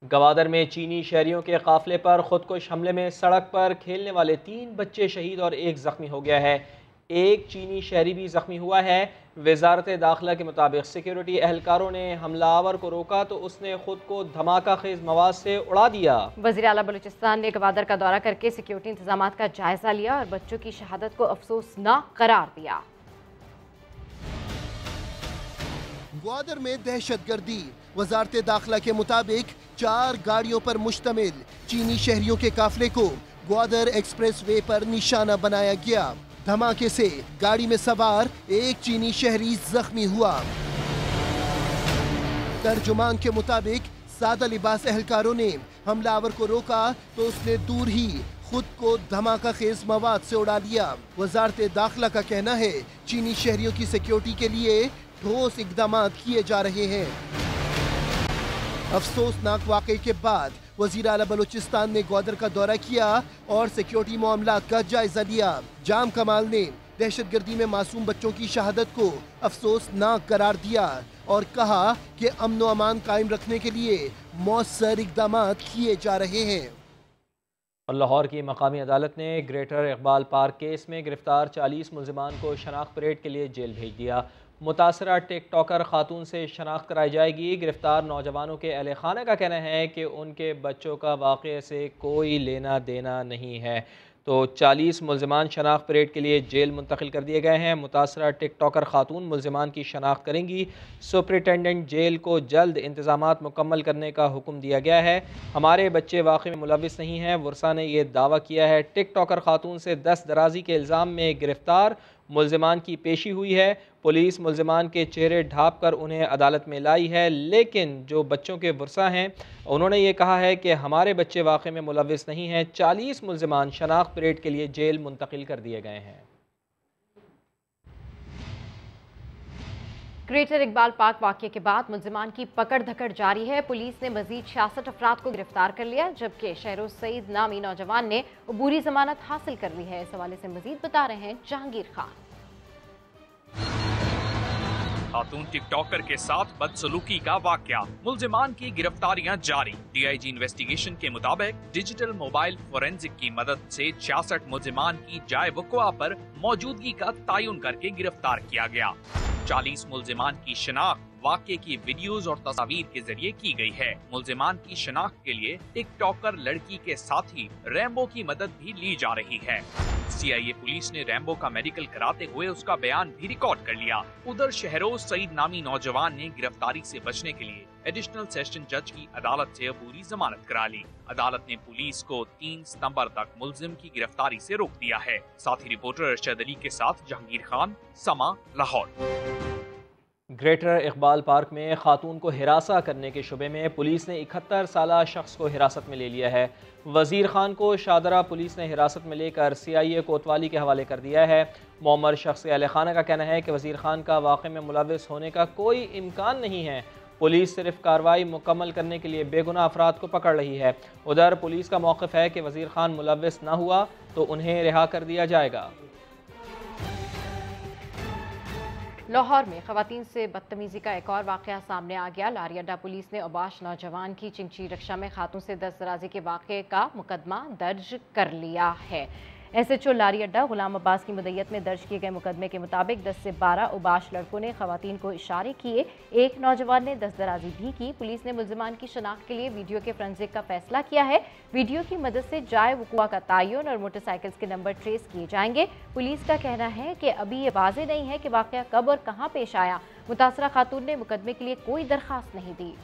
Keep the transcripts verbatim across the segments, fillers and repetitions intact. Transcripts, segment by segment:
गवादर में चीनी शहरियों के काफिले पर खुदकुश हमले में सड़क पर खेलने वाले तीन बच्चे शहीद और एक जख्मी हो गया है। एक चीनी शहरी भी जख्मी हुआ है। वजारत दाखिला के मुताबिक सिक्योरिटी एहलकारों ने हमलावर को रोका तो उसने खुद को धमाका खेज मवाद से उड़ा दिया। वज़ीर आला बलूचिस्तान ने गवादर का दौरा करके सिक्योरिटी इंतजाम का जायजा लिया और बच्चों की शहादत को अफसोसनाक करार दिया। ग्वादर में दहशतगर्दी। वजारत दाखिला के मुताबिक चार गाड़ियों पर मुश्तमिल चीनी शहरियों के काफिले को ग्वादर एक्सप्रेस वे पर निशाना बनाया गया। धमाके से गाड़ी में सवार एक चीनी शहरी जख्मी हुआ। तर्जुमान के मुताबिक सादा लिबास एहलकारों ने हमलावर को रोका तो उसने दूर ही खुद को धमाका खेज मवाद से उड़ा लिया। वजारत दाखिला का कहना है चीनी शहरियों की सिक्योरिटी के लिए ठोस इकदाम किए जा रहे हैं। अफसोसनाक वाकये के बाद वज़ीर आला बलूचिस्तान ने ग्वादर का दौरा किया और सिक्योरिटी मामलात का जायजा लिया। जाम कमाल ने दहशतगर्दी में मासूम बच्चों की शहादत को अफसोसनाक करार दिया और कहा कि अमन व अमान कायम रखने के लिए मौसर इकदाम किए जा रहे हैं। और लाहौर की मकामी अदालत ने ग्रेटर इकबाल पार्क केस में गिरफ्तार चालीस मुलजिमान को शनाख्त परेड के लिए जेल भेज दिया। मुतासरा टिक टॉकर खातून से शनाख्त कराई जाएगी। गिरफ्तार नौजवानों के अहले खाना का कहना है कि उनके बच्चों का वाक़े से कोई लेना देना नहीं है। तो चालीस मुलजिमान शनाख्त परेड के लिए जेल मुंतकिल कर दिए गए हैं। मुतासरा टिक टॉकर खातून मुलजिमान की शनाख्त करेंगी। सुपरिटेंडेंट जेल को जल्द इंतजामात मुकम्मल करने का हुक्म दिया गया है। हमारे बच्चे वाक़े में मुलविस नहीं हैं, वर्षा ने यह दावा किया है। टिक टॉकर खातून से दस दराजी के इल्ज़ाम में गिरफ्तार मुलजिमान की पेशी हुई है। पुलिस मुलजिमान के चेहरे ढाँप कर उन्हें अदालत में लाई है, लेकिन जो बच्चों के वर्षा हैं उन्होंने ये कहा है कि हमारे बच्चे वाक़े में मुलविस नहीं हैं। चालीस मुलजिमान शनाख्त परेड के लिए जेल मुंतकिल कर दिए गए हैं। ग्रेटर इकबाल पार्क वाक़े के बाद मुलजिमान की पकड़ धकड़ जारी है। पुलिस ने मजीद छियासठ अफराद को गिरफ्तार कर लिया, जबकि शहरोज सईद नामी नौजवान ने अबूरी जमानत हासिल कर ली है। इस हवाले से मजीद बता रहे हैं जहांगीर खान। खातून टिकटॉकर के साथ बदसलूकी का वाकया, मुलजिमान की गिरफ्तारियां जारी। डीआईजी इन्वेस्टिगेशन के मुताबिक डिजिटल मोबाइल फोरेंसिक की मदद से छियासठ मुलजिमान की जाए वक़ुआ पर मौजूदगी का तयन करके गिरफ्तार किया गया। चालीस मुलजिमान की शनाख्त वाक़े की वीडियोज और तस्वीर के जरिए की गई है। मुलजिमान की शनाख्त के लिए टिकटॉकर लड़की के साथ ही रैम्बो की मदद भी ली जा रही है। सीआईए पुलिस ने रैम्बो का मेडिकल कराते हुए उसका बयान भी रिकॉर्ड कर लिया। उधर शहरोज सईद नामी नौजवान ने गिरफ्तारी से बचने के लिए एडिशनल सेशन जज की अदालत से अबूरी जमानत करा ली। अदालत ने पुलिस को तीन सितंबर तक मुलजिम की गिरफ्तारी से रोक दिया है। साथ ही रिपोर्टर अरशद अली के साथ जहांगीर खान, समा, लाहौर। ग्रेटर इकबाल पार्क में खातून को हिरासा करने के शुबे में पुलिस ने इकहत्तर साल शख्स को हिरासत में ले लिया है। वजीर खान को शादरा पुलिस ने हिरासत में लेकर सीआईए कोतवाली के हवाले कर दिया है। मोमर शख्स के अहले खाना का कहना है कि वजीर खान का वाक़े में मुलविस होने का कोई इम्कान नहीं है। पुलिस सिर्फ कार्रवाई मुकम्मल करने के लिए बेगुनाह अफराद को पकड़ रही है। उधर पुलिस का मौक़िफ़ है कि वजीर खान मुलविस न हुआ तो उन्हें रिहा कर दिया जाएगा। लाहौर में खवातीन से बदतमीजी का एक और वाक़या सामने आ गया। लारी अड्डा पुलिस ने अबाश नौजवान की चिंची रक्षा में खातून से दस दराजी के वाक़े का मुकदमा दर्ज कर लिया है। एसएचओ लारी अड्डा गुलाम अब्बास की मुद्दत में दर्ज किए गए मुकदमे के मुताबिक दस से बारह उबाश लड़कों ने खवातीन को इशारे किए। एक नौजवान ने दस दराजी भी की। पुलिस ने मुलजिमान की शनाख्त के लिए वीडियो के फोरेंसिक का फैसला किया है। वीडियो की मदद से जाए वक़ुआ का तयन और मोटरसाइकिल्स के नंबर ट्रेस किए जाएंगे। पुलिस का कहना है कि अभी ये वाज़ेह नहीं है कि वाक़या कब और कहाँ पेश आया। मुतासरा खातून ने मुकदमे के लिए कोई दरख्वास्त नहीं दी।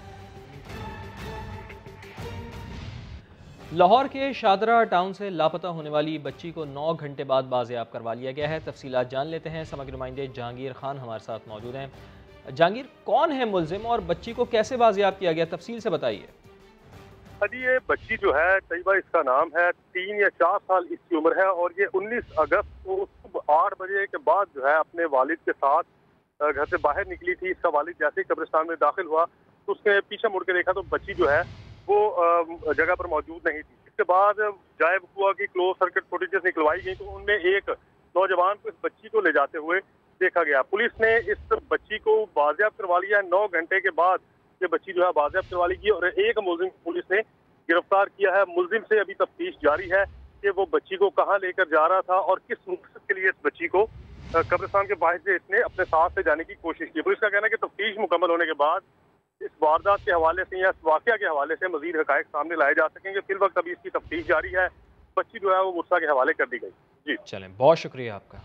लाहौर के शादरा टाउन से लापता होने वाली बच्ची को नौ घंटे बाद बाजियाब करवा लिया गया है। तफसीलात जान लेते हैं। समग्र नुमाइंदे जहांगीर खान हमारे साथ मौजूद हैं। जहांगीर, कौन है मुलजिम और बच्ची को कैसे बाजियाब किया गया, तफसील से बताइए। जी, ये बच्ची जो है तैयबा इसका नाम है, तीन या चार साल इसकी उम्र है और ये उन्नीस अगस्त को सुबह आठ बजे के बाद जो है अपने वालिद के साथ घर से बाहर निकली थी। इसका वालिद जैसे ही कब्रिस्तान में दाखिल हुआ तो उसने पीछे मुड़ के देखा तो बच्ची जो है वो जगह पर मौजूद नहीं थी। इसके बाद जाए वक़ुआ की क्लोज सर्किट फुटेजेस निकलवाई गई तो उनमें एक नौजवान को इस बच्ची को ले जाते हुए देखा गया। पुलिस ने इस बच्ची को बाजियाब करवा लिया। नौ घंटे के बाद ये बच्ची जो है बाज़ेब्त करवा ली गई और एक मुलजिम पुलिस ने गिरफ्तार किया है। मुलजिम से अभी तफ्तीश जारी है कि वो बच्ची को कहाँ लेकर जा रहा था और किस मकसद के लिए इस बच्ची को कब्रिस्तान के बाहर से इसने अपने साथ से जाने की कोशिश की। पुलिस का कहना है कि तफ्तीश मुकम्मल होने के बाद इस वारदात के हवाले से या इस वाक़या के हवाले से मजीद हक़ाइक़ सामने लाए जा सकेंगे। फिल वक्त अभी इसकी तफ्तीश जारी है। बच्ची जो है वो मुर्सा के हवाले कर दी गई। जी चलें, बहुत शुक्रिया आपका।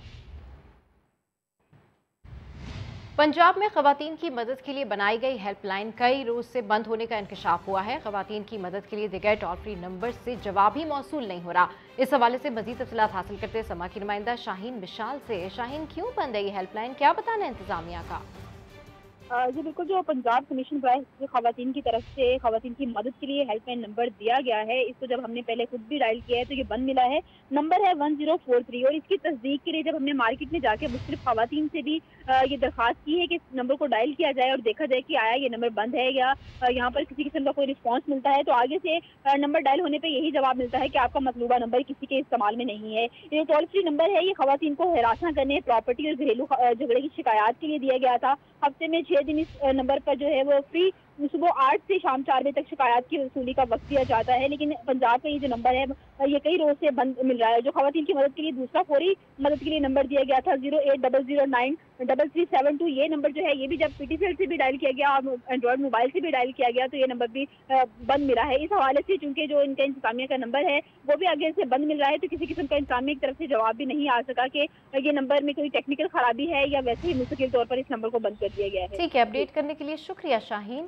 पंजाब में खवातीन की मदद के लिए बनाई गई हेल्पलाइन कई रोज से बंद होने का इंकशाफ हुआ है। खवातीन की मदद के लिए दिए गए टोल फ्री नंबर से जवाब ही मौसूल नहीं हो रहा। इस हवाले से मजीद तफसीलात हासिल करते समा की नुमाइंदा शाहीन मिशाल से। शाहीन, क्यों बंद है ये हेल्पलाइन, क्या बताना है इंतजामिया का? जी बिल्कुल, जो पंजाब कमीशन प्राइस खवातीन की तरफ से खवातीन की मदद के लिए हेल्पलाइन नंबर दिया गया है, इसको जब हमने पहले खुद भी डायल किया है तो ये बंद मिला है। नंबर है वन जीरो फोर थ्री और इसकी तस्दीक के लिए जब हमने मार्केट में जाके मुख्तलिफ खवातीन से भी ये दरख्वास्त की है कि इस नंबर को डायल किया जाए और देखा जाए कि आया ये नंबर बंद है या यहाँ पर किसी किस्म का कोई रिस्पॉन्स मिलता है, तो आगे से नंबर डायल होने पर यही जवाब मिलता है कि आपका मतलूबा नंबर किसी के इस्तेमाल में नहीं है। ये टोल फ्री नंबर है, ये खवातीन को हिरासा करने, प्रॉपर्टी और घरेलू झगड़े की शिकायत के लिए दिया गया था। हफ्ते में छः दिन इस नंबर पर जो है वो फ्री सुबह आठ से शाम चार बजे तक शिकायत की वसूली का वक्त दिया जाता है। लेकिन पंजाब का ये जो नंबर है ये कई रोज से बंद मिल रहा है। जो खवातीन की मदद के लिए दूसरा फौरी मदद के लिए नंबर दिया गया था zero eight double zero nine double three seven two, ये नंबर जो है ये भी जब पीटीसीएल से भी डायल किया गया और एंड्रॉइड मोबाइल से भी डायल किया गया तो ये नंबर भी बंद मिला है। इस हवाले से चूंकि जो इनका इंतजामिया का नंबर है वो भी आगे से बंद मिल रहा है, तो किसी किस्म का इंतजामिया की तरफ से जवाब भी नहीं आ सका कि ये नंबर में कोई टेक्निकल खराबी है या वैसे ही मुस्तकिल तौर पर इस नंबर को बंद कर दिया गया है। ठीक है, अपडेट करने के लिए शुक्रिया शाहीन।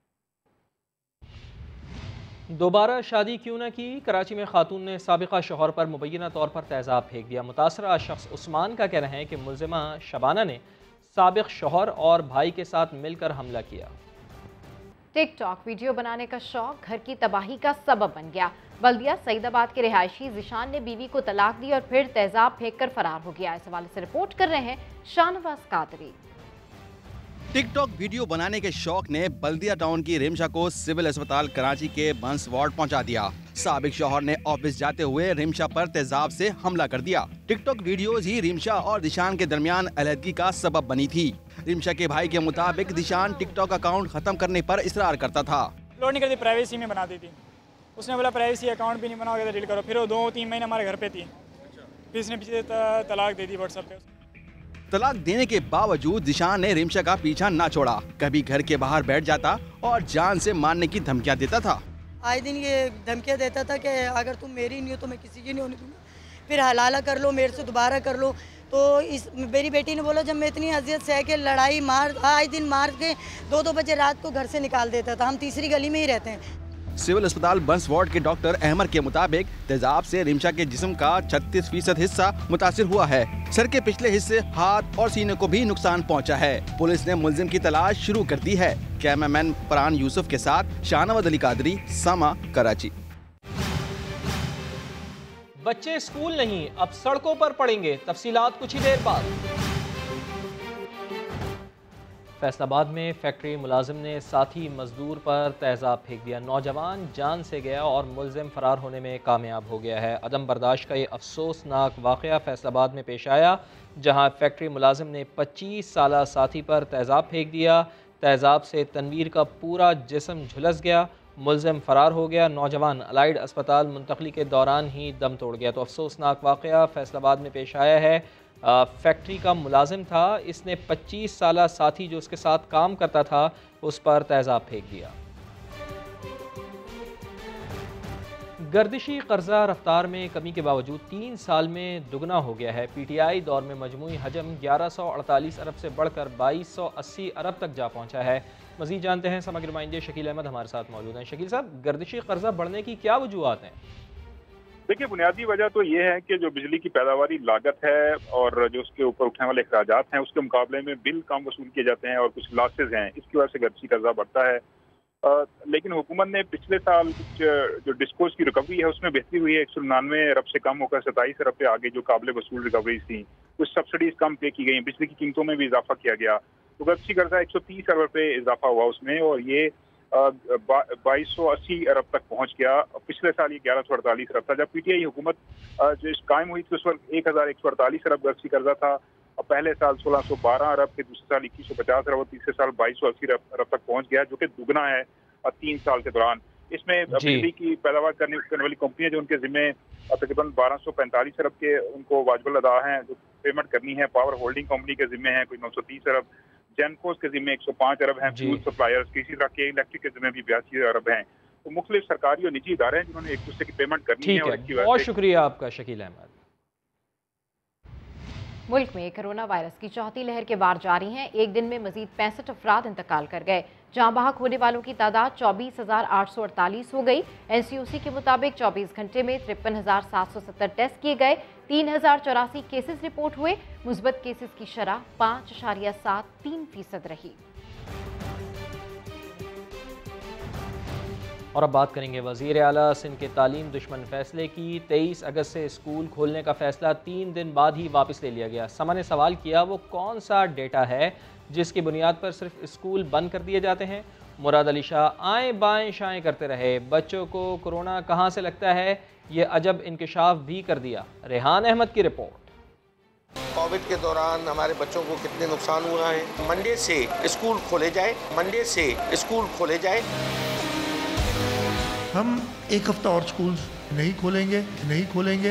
दोबारा शादी क्यों न की, कराची में खातून ने साबिका शौहर पर मुबैना तौर पर तेज़ाब फेंक दिया। मुतासरा शख्स उस्मान का कहना है कि मुलजिमा शबाना ने साबिक शौहर और भाई के साथ मिलकर हमला किया। टिकटॉक वीडियो बनाने का शौक घर की तबाही का सबब बन गया। बल्दिया सईदाबाद के रिहायशी जिशान ने बीवी को तलाक दी और फिर तेजाब फेंक कर फरार हो गया। इस हवाले से रिपोर्ट कर रहे हैं शाहनवाज कादरी। टिकटॉक वीडियो बनाने के शौक ने बल्दिया टाउन की रिमशा को सिविल अस्पताल कराची के बंस वार्ड पहुंचा दिया। साबिक शौहर ने ऑफिस जाते हुए रिमशा पर तेजाब से हमला कर दिया। टिकटॉक वीडियोस ही रिमशा और दिशान के दरमियान अलहदगी का सबब बनी थी। रिमशा के भाई के मुताबिक दिशान टिकटॉक अकाउंट खत्म करने पर इसरार करता था। लोड नहीं करती, प्राइवेसी में बना दी थी। उसने बोला प्राइवेसी अकाउंट भी नहीं बनाओगे तो डिलीट करो। फिर वो दो तीन महीने हमारे घर पे थी, फिर इसने पीछे तलाक दे दी व्हाट्सएप पे। तलाक देने के बावजूद दिशान ने रिमशा का पीछा न छोड़ा। कभी घर के बाहर बैठ जाता और जान से मारने की धमकियां देता था। आए दिन ये धमकियां देता था कि अगर तुम मेरी नहीं हो तो मैं किसी की नहीं होने दूंगा, फिर हलाला कर लो, मेरे से दोबारा कर लो। तो इस मेरी बेटी ने बोला जब मैं इतनी अजियत सह के लड़ाई मार आए दिन मार के दो दो बजे रात को घर से निकाल देता था। हम तीसरी गली में ही रहते हैं। सिविल अस्पताल बंस वार्ड के डॉक्टर अहमद के मुताबिक तेजाब से रिमशा के जिस्म का छत्तीस फीसद हिस्सा मुतासिर हुआ है। सर के पिछले हिस्से, हाथ और सीने को भी नुकसान पहुंचा है। पुलिस ने मुलजिम की तलाश शुरू कर दी है। कैमरामैन फरहान यूसुफ के साथ शाहनवाज अली कादरी, समा, कराची। बच्चे स्कूल नहीं अब सड़कों पर पड़ेंगे, तफसीलात कुछ ही देर बाद। फैसलाबाद में फैक्ट्री मुलाजिम ने साथी मजदूर पर तेजाब फेंक दिया। नौजवान जान से गया और मुलजिम फरार होने में कामयाब हो गया है। अदम बर्दाश्त का ये अफसोसनाक वाक़या फैसलाबाद में पेश आया, जहां फैक्ट्री मुलाजिम ने पच्चीस साला साथी पर तेजाब फेंक दिया। तेजाब से तनवीर का पूरा जिस्म झुलस गया, मुलजिम फरार हो गया। नौजवान अलाइड अस्पताल मुंतकली के दौरान ही दम तोड़ गया। तो अफसोसनाक वाक़या फैसलाबाद में पेश आया है। फैक्ट्री का मुलाजिम था, इसने पच्चीस साला साथी जो उसके साथ काम करता था उस पर तेजाब फेंक दिया। गर्दिशी कर्जा रफ्तार में कमी के बावजूद तीन साल में दुगना हो गया है। पीटीआई दौर में मजमूई हजम ग्यारह सौ अड़तालीस अरब से बढ़कर बाईस सौ अस्सी अरब तक जा पहुंचा है। मजीद जानते हैं समग्र नुमाइंदे शकील अहमद हमारे साथ मौजूद हैं। शकील साहब, गर्दिशी कर्जा बढ़ने की क्या वजूहात हैं? देखिए, बुनियादी वजह तो ये है कि जो बिजली की पैदावारी लागत है और जो उसके ऊपर उठने वाले अखराजात हैं उसके मुकाबले में बिल कम वसूल किए जाते हैं और कुछ लॉसेज हैं, इसकी वजह से गर्दिशी कर्जा बढ़ता है। आ, लेकिन हुकूमत ने पिछले साल कुछ जो डिस्कोस की रिकवरी है उसमें बेहतरी हुई है। एक सौ निन्यानवे अरब से कम होकर सताईस अरब पे आगे जो काबिल वसूल रिकवरीज थी। कुछ सब्सिडीज कम पे की गई, बिजली की कीमतों में भी इजाफा किया गया, तो गर्दिशी कर्जा एक सौ तीस अरब पे इजाफा हुआ उसमें और ये बाईस सौ अस्सी अरब तक पहुंच गया। पिछले साल ये ग्यारह सौ अड़तालीस अरब था। जब पीटीआई हुकूमत जो कायम हुई थी उस वक्त एक हजार एक सौ अड़तालीस अरब गर्दिशी कर्जा था। पहले साल सोलह सौ बारह अरब, फिर दूसरे साल इक्कीस सौ पचास अरब और तीसरे साल बाईस सौ अस्सी अरब तक पहुंच गया, जो कि दुगना है तीन साल के दौरान। इसमें बिजली की पैदावार करने करने वाली कंपनियां जो उनके जिम्मे तकरीबन बारह सौ पैंतालीस अरब के उनको वाजिबुल अदा हैं जो पेमेंट करनी है। पावर होल्डिंग कंपनी के जिम्मे है कोई नौ सौ तीस अरब, जेनकोस के जिम्मे एक सौ पाँच अरब हैं, फ्यूल सप्लायर्स की, इसी तरह के इलेक्ट्रिक के जिम्मे भी बयासी अरब हैं। तो मुख्तलिफ सरकारी और निजी इदारे हैं जिन्होंने एक दूसरे की पेमेंट करनी है। और बहुत शुक्रिया आपका शकील अहमद। मुल्क में कोरोना वायरस की चौथी लहर के बार जारी हैं। एक दिन में मजीद पैंसठ अफराद इंतकाल कर गए। जहां बहक होने वालों की तादाद चौबीस हजार आठ सौ अड़तालीस हो गई। एन सी ओ सी के मुताबिक चौबीस घंटे में तिरपन हजार सात सौ सत्तर टेस्ट किए गए। तीन हजार चौरासी केसेस रिपोर्ट हुए। मुस्बत केसेस की शरह पाँच अशारिया सात तीन फीसद रही। और अब बात करेंगे वज़ीर आला सिंध के तालीम दुश्मन फैसले की। तेईस अगस्त से स्कूल खोलने का फैसला तीन दिन बाद ही वापस ले लिया गया। समा ने सवाल किया, वो कौन सा डेटा है जिसकी बुनियाद पर सिर्फ स्कूल बंद कर दिए जाते हैं। मुराद अली शाह आए बाएं शाएं करते रहे, बच्चों को कोरोना कहाँ से लगता है ये अजब इंकशाफ भी कर दिया। रेहान अहमद की रिपोर्ट। कोविड के दौरान हमारे बच्चों को कितने नुकसान हुआ है। मंडे से स्कूल खोले जाए, मंडे से स्कूल खोले जाए। हम एक हफ्ता और स्कूल नहीं खोलेंगे नहीं खोलेंगे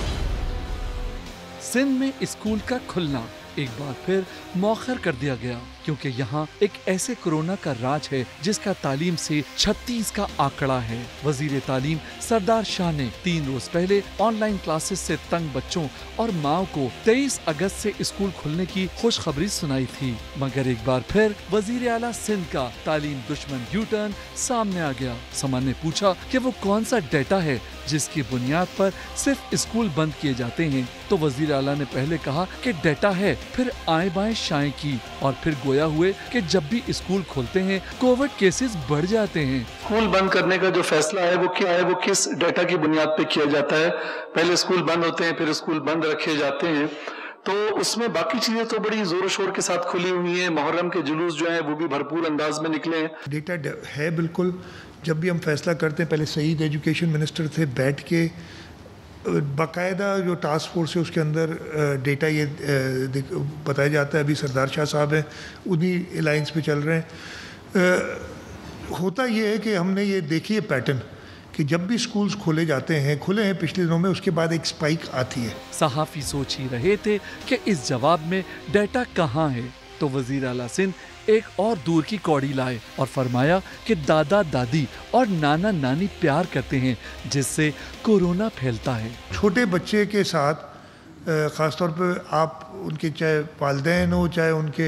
सिंध में स्कूल का खुलना एक बार फिर मौखर कर दिया गया, क्योंकि यहाँ एक ऐसे कोरोना का राज है जिसका तालीम से छत्तीस का आंकड़ा है। वजीर तालीम सरदार शाह ने तीन रोज पहले ऑनलाइन क्लासेस से तंग बच्चों और माओ को तेईस अगस्त से स्कूल खुलने की खुशखबरी सुनाई थी। मगर एक बार फिर वजीर आला सिंध का तालीम दुश्मन यू टर्न सामने आ गया। समा ने पूछा कि वो कौन सा डेटा है जिसकी बुनियाद पर सिर्फ स्कूल बंद किए जाते हैं, तो वजीर आला ने पहले कहा कि डेटा है, फिर आए बाएं शाएं की और फिर गोया हुए कि जब भी स्कूल खोलते हैं कोविड केसेस बढ़ जाते हैं। स्कूल बंद करने का जो फैसला है वो क्या है, वो किस डेटा की बुनियाद पे किया जाता है। पहले स्कूल बंद होते हैं, फिर स्कूल बंद रखे जाते हैं, तो उसमें बाकी चीजें तो बड़ी जोर शोर के साथ खुली हुई हैं। मुहर्रम के जुलूस जो है वो भी भरपूर अंदाज में निकले हैं। डेटा है बिल्कुल। जब भी हम फैसला करते हैं, पहले सईद एजुकेशन मिनिस्टर थे, बैठ के बाकायदा जो टास्क फोर्स है उसके अंदर डेटा ये बताया जाता है। अभी सरदार शाह साहब हैं, उन्हीं लाइंस पे चल रहे हैं। होता ये है कि हमने ये देखी है पैटर्न कि जब भी स्कूल्स खोले जाते हैं, खुले हैं पिछले दिनों में, उसके बाद एक स्पाइक आती है। सहाफ़ी सोच ही रहे थे कि इस जवाब में डेटा कहाँ है, तो वजीर आला सिंध एक और दूर की कौड़ी लाए और फरमाया कि दादा दादी और नाना नानी प्यार करते हैं जिससे कोरोना फैलता है। छोटे बच्चे के साथ ख़ासतौर पर आप उनके चाहे वालिदैन हो, चाहे उनके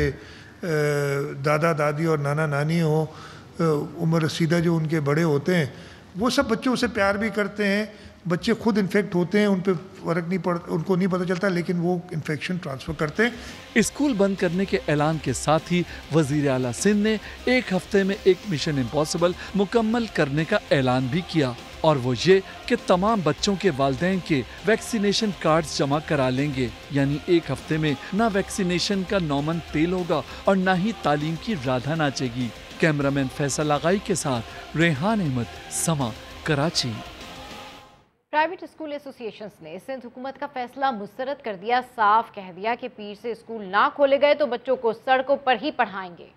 दादा दादी और नाना नानी हो, उम्र रसीदा जो उनके बड़े होते हैं, वो सब बच्चों से प्यार भी करते हैं। बच्चे खुद इन्फेक्ट होते हैं, उन पे फर्क नहीं पड़ उनको नहीं पता चलता, लेकिन वो इन्फेक्शन ट्रांसफ़र करते हैं। स्कूल बंद करने के ऐलान के साथ ही वज़ीर आला सिंध ने एक हफ्ते में एक मिशन इम्पॉसिबल मुकम्मल करने का ऐलान भी किया, और वो ये कि तमाम बच्चों के वालिदैन के वैक्सीनेशन कार्ड्स जमा करा लेंगे। यानी एक हफ्ते में ना वैक्सीनेशन का नौमन तेल होगा और ना ही तालीम की राधा नाचेगी। कैमरामैन फैसल आगाई के साथ रेहान अहमद, समा, कराची। प्राइवेट स्कूल एसोसिएशंस ने सिंध हुकूमत का फैसला मुस्तरद कर दिया। साफ कह दिया कि पीर से स्कूल ना खोले गए तो बच्चों को सड़कों पर ही पढ़ाएंगे।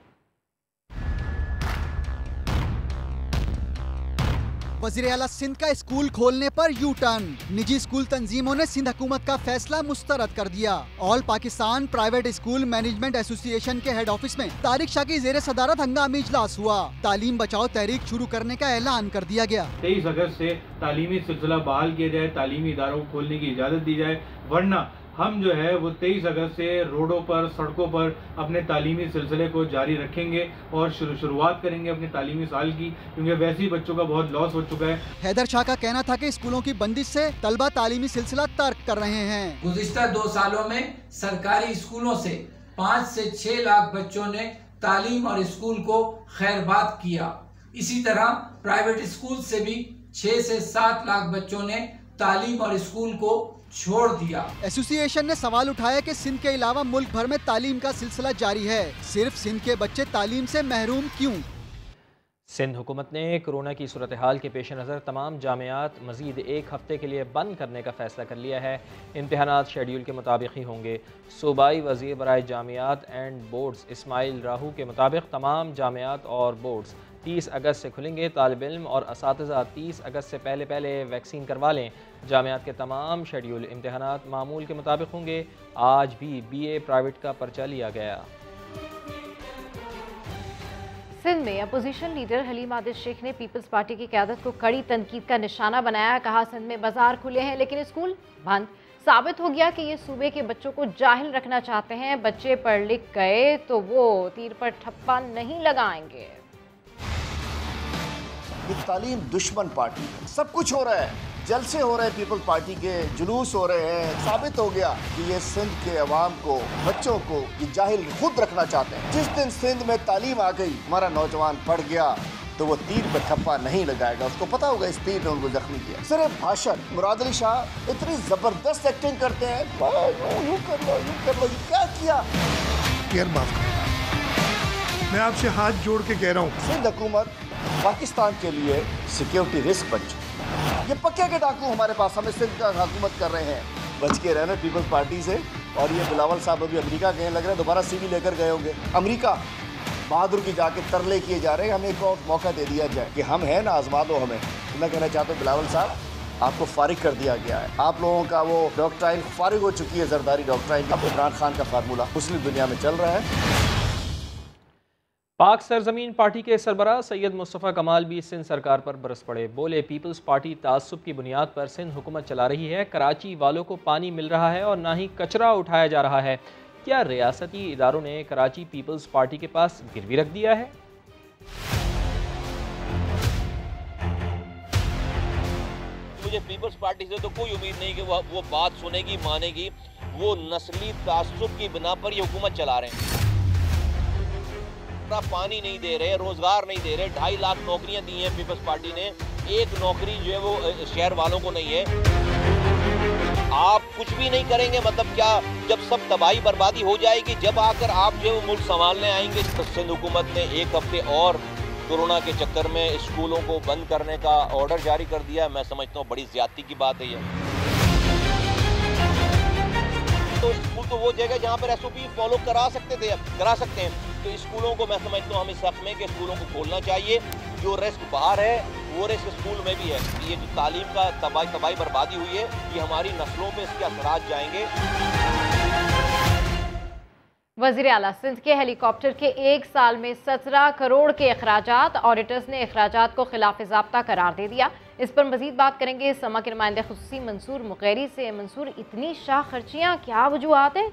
वज़ीर आला सिंध का स्कूल खोलने पर यू टर्न। निजी स्कूल तंजीमों ने सिंध हुकूमत का फैसला मुस्तरद कर दिया। All Pakistan private school management association head हेड ऑफिस में तारिक शाह की जेर सदारत हंगामी इजलास हुआ। तालीम बचाओ तहरीक शुरू करने का ऐलान कर दिया गया। तेईस अगस्त से तालीमी सिलसिला बहाल किया जाए, तालीमी इदारों को खोलने की इजाज़त दी जाए, वरना हम जो है वो तेईस अगस्त से रोडों पर, सड़कों पर अपने तालीमी सिलसिले को जारी रखेंगे और शुरू शुरुआत करेंगे अपने तालीमी साल की, क्योंकि वैसे ही बच्चों का बहुत लॉस हो चुका है। हैदर शाह का कहना था कि स्कूलों की बंदिश से तलबा तालीमी सिलसिला तर्क कर रहे हैं। गुज़िश्ता दो सालों में सरकारी स्कूलों से पाँच से छह लाख बच्चों ने तालीम और स्कूल को खैरबाद किया। इसी तरह प्राइवेट स्कूल से भी छह से सात लाख बच्चों ने तालीम और स्कूल को छोड़ दिया। एसोसिएशन ने सवाल उठाया कि सिंध के अलावा मुल्क भर में तालीम का सिलसिला जारी है, सिर्फ सिंध के बच्चे तालीम से महरूम क्यों? सिंध हुकूमत ने कोरोना की सूरत हाल के पेश नज़र तमाम जामियात मज़ीद एक हफ़्ते के लिए बंद करने का फ़ैसला कर लिया है। इम्तहानात शेड्यूल के मुताबिक ही होंगे। सूबाई वज़ीर बराए जामियात एंड बोर्ड्स इस्माइल राहू के मुताबिक तमाम जामियात और बोर्ड्स तीस अगस्त से खुलेंगे। तालिब इल्म और असातिज़ा तीस अगस्त से पहले पहले वैक्सीन करवा लें। जामियात के तमाम शेड्यूल इम्तहानात मामूल के मुताबिक होंगे। आज भी बी ए प्राइवेट का पर्चा लिया गया। सिंध में अपोजिशन लीडर हलीम आदिल शेख ने पीपल्स पार्टी की क़यादत को कड़ी तनकीद का निशाना बनाया। कहा, सिंध में बाजार खुले हैं लेकिन स्कूल बंद। साबित हो गया कि ये सूबे के बच्चों को जाहिल रखना चाहते हैं। बच्चे पढ़ लिख गए तो वो तीर पर ठप्पा नहीं लगाएंगे। ये तालीम दुश्मन पार्टी है। सब कुछ हो रहा है, जलसे हो रहे हैं, पीपल्स पार्टी के जुलूस हो रहे हैं। साबित हो गया कि ये सिंध के अवाम को, बच्चों को ये जाहिल खुद रखना चाहते हैं। जिस दिन सिंध में तालीम आ गई, हमारा नौजवान पढ़ गया तो वो तीर पे ठप्पा नहीं लगाएगा। उसको पता होगा इस तीर ने उनको जख्मी किया। सिर्फ भाषण। मुराद अली शाह इतनी जबरदस्त एक्टिंग करते हैं, यूं कर लो यूं कर लो, क्या किया। यार माफ करो, मैं आपसे हाथ जोड़ के कह रहा हूँ, सिंध हुकूमत पाकिस्तान के लिए सिक्योरिटी रिस्क बन चुकी। ये पक्के के डाकू हमारे पास, हमें सिंध का हुकूमत कर रहे हैं। बच के रहना पीपल्स पार्टी से। और ये बिलावल साहब अभी अमेरिका गए, लग रहा है दोबारा सीवी लेकर गए होंगे अमेरिका। बहादुर की जाके तरले किए जा रहे हैं। हमें एक और मौका दे दिया जाए कि हम हैं ना, आजमा दो हमें। तो मैं कहना चाहता हूँ बिलावल साहब, आपको फारिग कर दिया गया है। आप लोगों का वो डॉक्ट्राइन फारिग हो चुकी है, जरदारी डॉक्ट्राइन। अब इमरान खान का फार्मूला मुस्लिम दुनिया में चल रहा है। पाक सरजमीन पार्टी के सरबराह सैयद मुस्तफ़ा कमाल भी सिंध सरकार पर बरस पड़े। बोले, पीपल्स पार्टी तासुब की बुनियाद पर सिंध हुकूमत चला रही है। कराची वालों को पानी मिल रहा है और ना ही कचरा उठाया जा रहा है। क्या रियासती इदारों ने कराची पीपल्स पार्टी के पास गिरवी रख दिया है? मुझे पीपल्स पार्टी से तो कोई उम्मीद नहीं कि वो वो बात सुनेगी, मानेगी। वो नस्ली तासुब की बिना पर ये हुकूमत चला रहे हैं। पानी नहीं दे रहे, रोजगार नहीं दे रहे। ढाई लाख नौकरियां दी हैं पीपल्स पार्टी ने, एक नौकरी जो है वो शहर वालों को नहीं है। आप कुछ भी नहीं करेंगे, मतलब क्या, जब सब तबाही बर्बादी हो जाएगी, जब आकर आप जो मुल्क संभालने आएंगे। तो सिंध हुकूमत ने एक हफ्ते और कोरोना के चक्कर में स्कूलों को बंद करने का ऑर्डर जारी कर दिया। मैं समझता हूँ बड़ी ज्यादती की बात है ये। तो स्कूल तो वो जगह जहाँ पर एस ओ पी फॉलो करा सकते थे, करा सकते हैं। तो स्कूलों को मैं समझता हूँ हम इस हक में कि स्कूलों को खोलना चाहिए। जो रिस्क बाहर है वो रिस्क स्कूल में भी है। ये जो तालीम का तबाही तबाही बर्बादी हुई है, ये हमारी नस्लों पे इसके असरात जाएंगे। वज़ीर आला सिंध के हेलीकॉप्टर के एक साल में सत्रह करोड़ के अखराजात। ऑडिटर्स ने अखराजात को खिलाफ ज़ाब्ता करार दे दिया। इस पर मजीद बात करेंगे समा के नुमाइंदे खुसूसी मंसूर मुगैरी से। मंसूर, इतनी शाह खर्चियाँ क्या वजूहात हैं?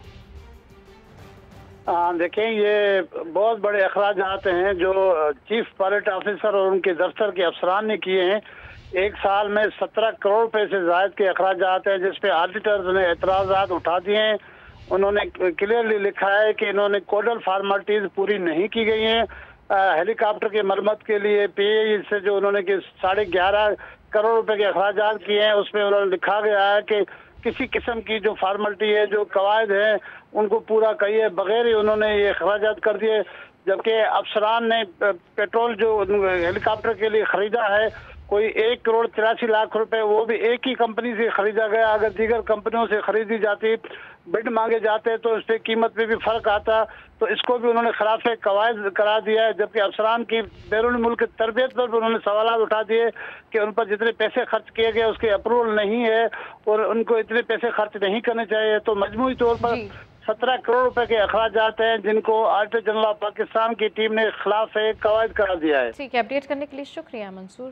देखें, ये बहुत बड़े अखराजात हैं जो चीफ पायलट ऑफिसर और उनके दफ्तर के अफसरान ने किए हैं। एक साल में सत्रह करोड़ रुपए से ज़ायद के अखराजात हैं, जिसपे ऑडिटर्स ने एतराज़ात उठा दिए हैं। उन्होंने क्लियरली लिखा है कि इन्होंने कोडल फॉर्मेलिटीज पूरी नहीं की गई हैं। हेलीकॉप्टर के मरम्मत के लिए पे से जो उन्होंने कि साढ़े ग्यारह करोड़ रुपए के अखराजात किए हैं, उसमें उन्होंने लिखा गया है कि किसी किस्म की जो फॉर्मेलिटी है, जो कवायद है, उनको पूरा किए बगैर ही उन्होंने ये अखराजात कर दिए। जबकि अफसरान ने पेट्रोल जो हेलीकॉप्टर के लिए खरीदा है, कोई एक करोड़ तिरासी लाख रुपए, वो भी एक ही कंपनी से खरीदा गया। अगर दीगर कंपनियों से खरीदी जाती, बिड मांगे जाते, तो उससे कीमत में भी फर्क आता। तो इसको भी उन्होंने खिलाफ कवायद करा दिया है। जबकि अफसरान की बैरून मुल्क तरबियत पर भी उन्होंने सवाल उठा दिए कि उन पर जितने पैसे खर्च किए गए उसके अप्रूवल नहीं है और उनको इतने पैसे खर्च नहीं करने चाहिए। तो मजमूई तौर पर सत्रह करोड़ रुपए के अखराजात हैं जिनको ऑडिटर जनरल ऑफ पाकिस्तान की टीम ने खिलाफ कवायद करा दिया है। ठीक है, अपडेट करने के लिए शुक्रिया मंसूर।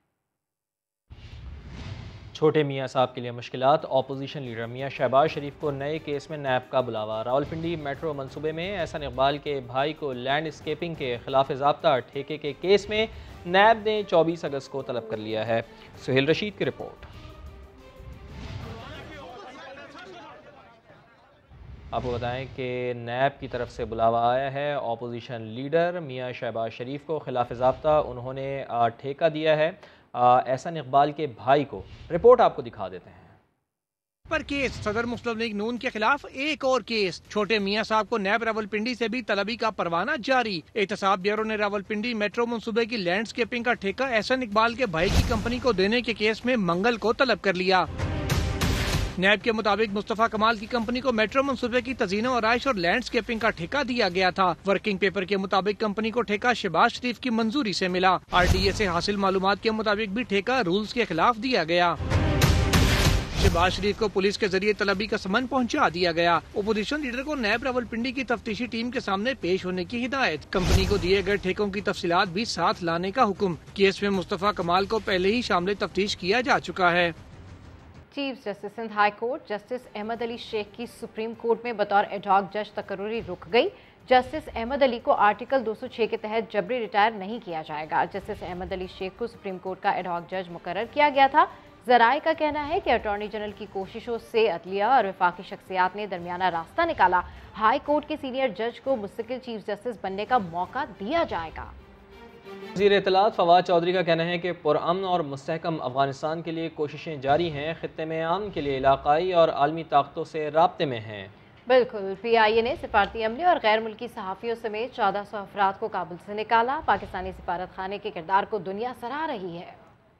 छोटे मियाँ साहब के लिए मुश्किलात। ऑपोजिशन लीडर मियाँ शहबाज शरीफ को नए केस में नैब का बुलावा। रावलपिंडी मेट्रो मंसूबे में एहसन इकबाल के भाई को लैंडस्केपिंग के खिलाफ ज़ाब्ता ठेके के केस में नैब ने चौबीस अगस्त को तलब कर लिया है। सुहेल रशीद की रिपोर्ट। आपको बताएं कि नैब की तरफ से बुलावा आया है। ऑपोजिशन लीडर मियाँ शहबाज शरीफ को खिलाफ ज़ाब्ता उन्होंने ठेका दिया है एहसन इकबाल के भाई को। रिपोर्ट आपको दिखा देते हैं। पर केस, सदर मुस्लिम लीग नून के खिलाफ एक और केस। छोटे मियां साहब को नैब रावलपिंडी से भी तलबी का परवाना जारी। एहतसाब ब्यूरो ने रावलपिंडी मेट्रो मंसूबे की लैंडस्केपिंग का ठेका एहसन इकबाल के भाई की कंपनी को देने के केस में मंगल को तलब कर लिया। नैब के मुताबिक मुस्तफा कमाल की कंपनी को मेट्रो मंसूबे की तज़ीनो आराइश और लैंडस्केपिंग का ठेका दिया गया था। वर्किंग पेपर के मुताबिक कंपनी को ठेका शहबाज शरीफ की मंजूरी से मिला। आर डी ए से हासिल मालूमात के मुताबिक भी ठेका रूल्स के खिलाफ दिया गया। शहबाज शरीफ को पुलिस के जरिए तलबी का समन पहुंचा दिया गया। ओपोजिशन लीडर को नैब रावलपिंडी की तफ्तीशी टीम के सामने पेश होने की हिदायत। कंपनी को दिए गए ठेकों की तफसीलात भी साथ लाने का हुक्म। केस में मुस्तफा कमाल को पहले ही शामिल तफ्तीश किया जा चुका है। Chief justice Sindh high court justice Ahmed Ali Sheikh की सुप्रीम कोर्ट में बतौर एडहॉक जज तकर्री रुक गई। जस्टिस अहमद अली को आर्टिकल दो सौ छह के तहत जबरी रिटायर नहीं किया जाएगा। जस्टिस अहमद अली शेख को सुप्रीम कोर्ट का एडहॉक जज मुकर्रर किया गया था। जराए का कहना है कि अटॉर्नी जनरल की कोशिशों से अदलिया और वफाकी शख्सियात ने दरमियाना रास्ता निकाला। हाई कोर्ट के सीनियर जज को मुस्तकिल चीफ जस्टिस बनने का मौका दिया जाएगा। वज़ीर इत्तलात फवाद चौधरी का कहना है कि पुरअमन और मुस्तहकम अफगानिस्तान के लिए कोशिशें जारी हैं। खित्ते में आम के लिए इलाकाई और आलमी ताकतों से राब्ते में हैं। बिल्कुल, पी आई ए ने सिफारती अमले और गैर मुल्की सहाफ़ियों समेत चौदह सौ अफराद को काबुल से निकाला। पाकिस्तानी सिफारत खाने के किरदार को दुनिया सराह रही है।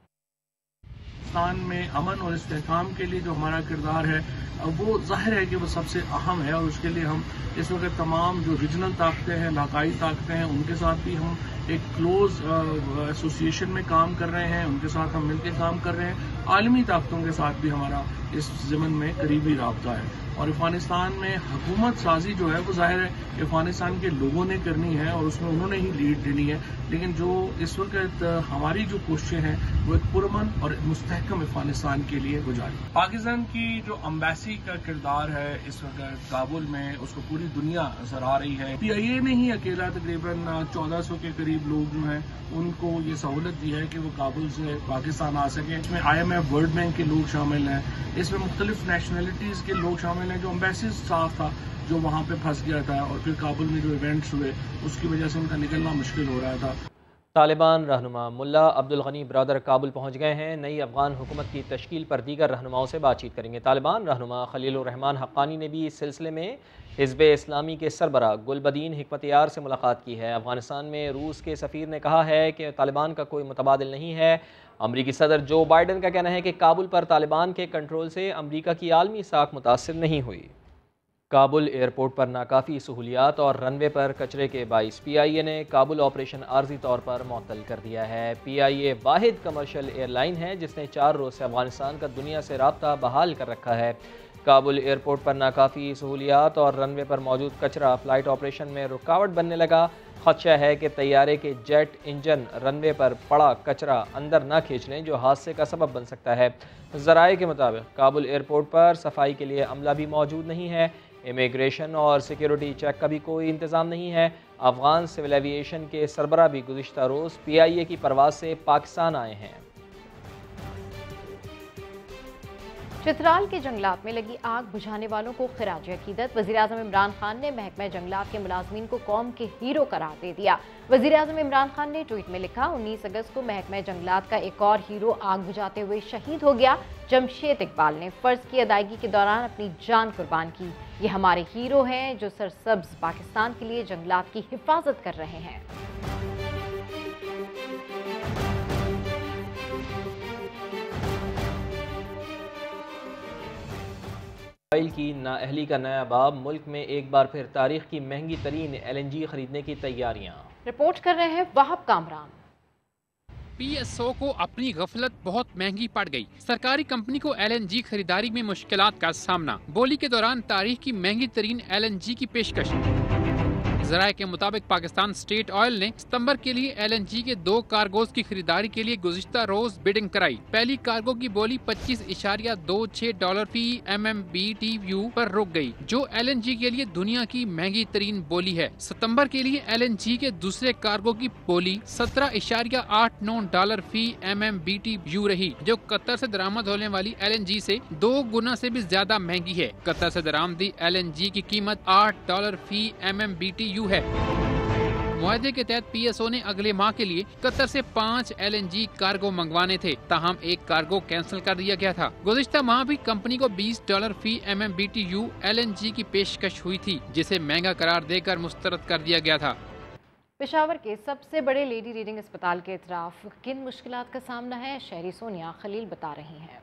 पाकिस्तान में अमन और इस्तेहकाम के लिए जो हमारा किरदार है वो जाहिर है कि वो सबसे अहम है, और उसके लिए हम इस वक्त तमाम जो रीजनल ताकतें हैं, इलाकाई ताकतें हैं, उनके साथ भी हम एक क्लोज एसोसिएशन में काम कर रहे हैं, उनके साथ हम मिलकर काम कर रहे हैं। आलमी ताकतों के साथ भी हमारा इस ज़मन में करीबी राब्ता है। और अफगानिस्तान में हुकूमत साजी जो है वो जाहिर है अफगानिस्तान के लोगों ने करनी है और उसमें उन्होंने ही लीड देनी है। लेकिन जो इस वक्त हमारी जो कोशिशें हैं वो एक पुरअमन और मुस्तहकम अफगानिस्तान के लिए वो जारी। पाकिस्तान की जो अम्बेसी का किरदार है इस वक्त काबुल में, उसको पूरी दुनिया नजर आ रही है। पी आई ए ने ही अकेला तकरीबन चौदह सौ के करीब लोग जो हैं उनको ये सहूलत दी है कि वो काबुल से पाकिस्तान आ सकें। इसमें I M F, world bank के लोग शामिल हैं, इसमें मुख्तलिफ नेशनलिटीज के लोग शामिल हैं। जो अम्बेसी स्टाफ था जो वहाँ पे फंस गया था और फिर काबुल में जो इवेंट्स हुए उसकी वजह से उनका निकलना मुश्किल हो रहा था। तालिबान रहनुमा मुल्ला अब्दुल गनी ब्रदर काबुल पहुँच गए हैं। नई अफगान हुकूमत की तश्कील पर दीगर रहनुमाओं से बातचीत करेंगे। तालिबान रहनुमा खलीलुर रहमान हक्कानी ने भी इस सिलसिले में हिज़्ब इस्लामी के सरबरा गुलबदीन हिकमतयार से मुलाकात की है। अफगानिस्तान में रूस के सफ़ीर ने कहा है कि तालिबान का कोई मुतबादिल नहीं है। अमरीकी सदर जो बाइडन का कहना है कि काबुल पर तालिबान के कंट्रोल से अमरीका की आलमी साख मुतासिर नहीं हुई। काबुल एयरपोर्ट पर नाकाफ़ी सहूलियात और रनवे पर कचरे के बाइस पी आई ए ने काबुल ऑपरेशन आर्जी तौर पर मुअत्तल कर दिया है। पी आई ए वाहिद कमर्शियल एयरलाइन है जिसने चार रोज़ से अफगानिस्तान का दुनिया से राब्ता बहाल कर रखा है। काबुल एयरपोर्ट पर नाकाफ़ी सहूलियात और रनवे पर मौजूद कचरा फ़्लाइट ऑपरेशन में रुकावट बनने लगा। खदशा है कि तैयारे के जेट इंजन रनवे पर पड़ा कचरा अंदर न खींच लें जो हादसे का सबब बन सकता है। ज़राए के मुताबिक काबुल एयरपोर्ट पर सफाई के लिए अमला भी मौजूद नहीं है। इमिग्रेशन और सिक्योरिटी चेक का भी कोई इंतज़ाम नहीं है। अफगान सिविल एविएशन के सरबरा भी गुज़िश्ता रोज़ पी आई ए की परवाज़ से पाकिस्तान आए हैं। चित्राल के जंगलात में लगी आग बुझाने वालों को खिराज अकीदत। वज़ीर-ए-आज़म इमरान खान ने महकमा जंगलात के मुलाजमीन को कौम के हीरो करार दे दिया। वज़ीर-ए-आज़म इमरान खान ने ट्वीट में लिखा, उन्नीस अगस्त को महकमा जंगलात का एक और हीरो आग बुझाते हुए शहीद हो गया। जमशेद इकबाल ने फ़र्ज की अदायगी के दौरान अपनी जान कुर्बान की। ये हमारे हीरो हैं जो सरसब्ज पाकिस्तान के लिए जंगलात की हिफाजत कर रहे हैं। ऑयल की नाअहली का नया बाब, मुल्क में एक बार फिर तारीख की महंगी तरीन एल एन जी खरीदने की तैयारियां। रिपोर्ट कर रहे हैं Wahab Kamran. P S O को अपनी गफलत बहुत महंगी पड़ गई। सरकारी कंपनी को एल एन जी खरीदारी में मुश्किलात का सामना। बोली के दौरान तारीख की महंगी तरीन एल एन जी की पेशकश। ज़राए के मुताबिक पाकिस्तान स्टेट ऑयल ने सितंबर के लिए एल एन जी के दो कार्गोज की खरीदारी के लिए गुज़िश्ता रोज बिडिंग कराई। पहली कार्गो की बोली पच्चीस इशारिया दो छह डॉलर फी M M B T U पर रुक गई, जो एल एन जी के लिए दुनिया की महंगी तरीन बोली है। सितंबर के लिए एल एन जी के दूसरे कार्गो की बोली सत्रह इशारिया आठ नौ डॉलर फी M M B T U रही, जो कतर से दरामद होने वाली एल एन जी से दो गुना से भी ज्यादा महंगी है। कतर से दरामदी एल एन जी की कीमत आठ डॉलर फी M M B T U है। मुआहदे के तहत पी एस ओ ने अगले माह के लिए कतर से पाँच एल एन जी कार्गो मंगवाने थे, ताहम एक कार्गो कैंसिल कर दिया गया था। गुज़िश्ता माह भी कंपनी को बीस डॉलर फी M M B T U L N G की पेशकश हुई थी, जिसे महंगा करार देकर मुस्तरद कर दिया गया था। पेशावर के सबसे बड़े लेडी रीडिंग अस्पताल के इतराफ किन मुश्किलात का सामना है, शहरी सोनिया खलील बता रही हैं।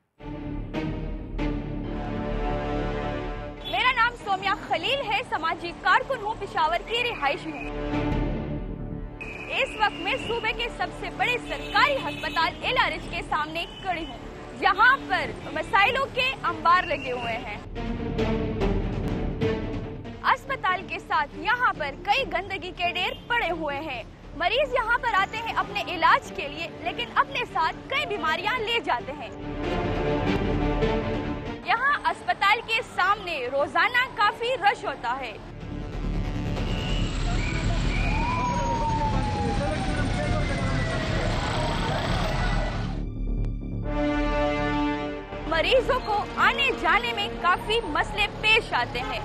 मेरा नाम सोनिया खलील है, सामाजिक कारकुन हूँ, पेशावर की रिहायशी हूँ। इस वक्त मैं सूबे के सबसे बड़े सरकारी अस्पताल एल आर एच के सामने खड़ी हूँ, जहाँ पर मसाइलों के अंबार लगे हुए हैं। अस्पताल के साथ यहाँ पर कई गंदगी के ढेर पड़े हुए हैं। मरीज यहाँ पर आते हैं अपने इलाज के लिए, लेकिन अपने साथ कई बीमारियाँ ले जाते हैं। यहाँ अस्पताल के सामने रोजाना काफी रश होता है। मरीजों को आने जाने में काफी मसले पेश आते हैं।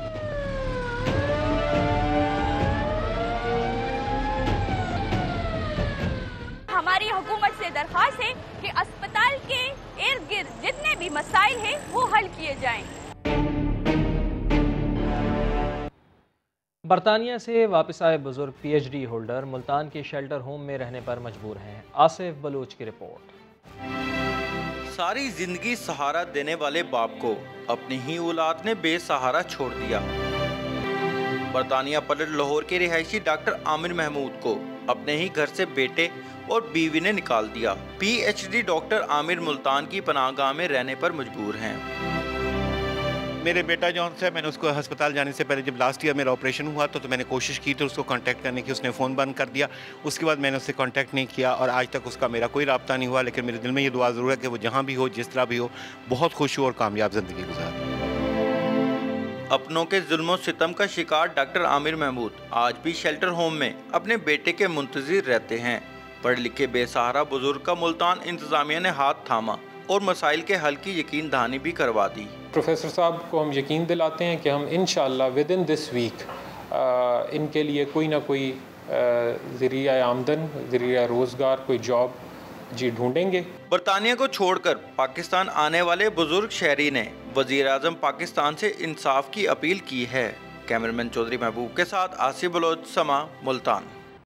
हमारी हुकूमत से दरख्वास्त है कि अस्पताल के इर्द गिर्द जितने भी मसाइल हैं वो हल किए जाएं। बरतानिया से वापस आए बुजुर्ग P H D holder Multan के शेल्टर होम में रहने पर मजबूर हैं। आसिफ बलूच की रिपोर्ट। सारी जिंदगी सहारा देने वाले बाप को अपनी ही औलाद ने बेसहारा छोड़ दिया। बरतानिया पलट लाहौर के रिहायशी डॉक्टर आमिर महमूद को अपने ही घर से बेटे और बीवी ने निकाल दिया। P H D doctor Aamir Multan की पनाहगाह में रहने पर मजबूर हैं। मेरे बेटा जॉन से मैंने उसको अस्पताल जाने से पहले जब लास्ट ईयर मेरा ऑपरेशन हुआ तो, तो मैंने कोशिश की थी उसको कांटेक्ट करने की, उसने फ़ोन बंद कर दिया। उसके बाद मैंने उससे कांटेक्ट नहीं किया और आज तक उसका मेरा कोई रब्ता नहीं हुआ। लेकिन मेरे दिल में ये दुआ ज़रूर है कि वो जहाँ भी हो, जिस तरह भी हो, बहुत खुश हो और कामयाब ज़िंदगी गुजारे। अपनों के जुल्म सितम का शिकार डॉक्टर आमिर महमूद आज भी शेल्टर होम में अपने बेटे के मुंतज़िर रहते हैं। पढ़े लिखे बेसहारा बुजुर्ग का मुल्तान इंतजामिया ने हाथ थामा और मसाइल के हल की यकीन दहानी भी करवा दी। प्रोफेसर साहब को हम यकीन दिलाते हैं कि हम इंशाअल्लाह विद इन दिस वीक इनके लिए कोई ना कोई ज़रिया आमदन, ज़रिया रोज़गार, कोई जॉब जी ढूंढेंगे। बरतानिया को छोड़कर पाकिस्तान आने वाले बुजुर्ग शहरी ने वज़ीर आज़म पाकिस्तान से इंसाफ की अपील की है। कैमरामैन चौधरी महबूब के साथ आसिफ बलोच, समा, मुल्तान।